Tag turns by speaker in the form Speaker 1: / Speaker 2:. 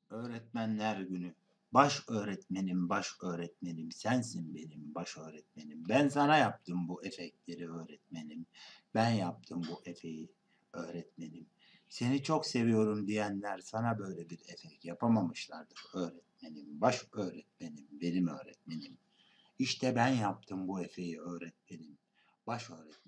Speaker 1: Öğretmenler Günü. Baş öğretmenim, baş öğretmenim, sensin benim baş öğretmenim. Ben sana yaptım bu efektleri öğretmenim. Ben yaptım bu efeyi öğretmenim. Seni çok seviyorum diyenler sana böyle bir efekt yapamamışlardır öğretmenim. Baş öğretmenim, benim öğretmenim. İşte ben yaptım bu efeyi öğretmenim. Baş öğretmenim.